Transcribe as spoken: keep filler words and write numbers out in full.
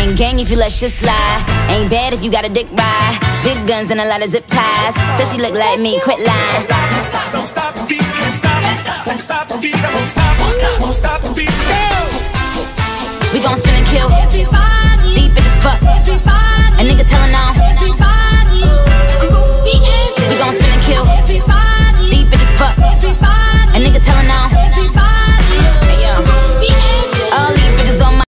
Ain't gang if you let shit slide. Ain't bad if you got a dick ride. Big guns and a lot of zip ties. Said she look like me, quit lying. Don't stop, don't stop, don't stop, don't stop, don't stop, don't stop, don't stop, don't stop, don't stop, don't stop. We gon' spin and kill. Deep in the spot. A nigga telling on.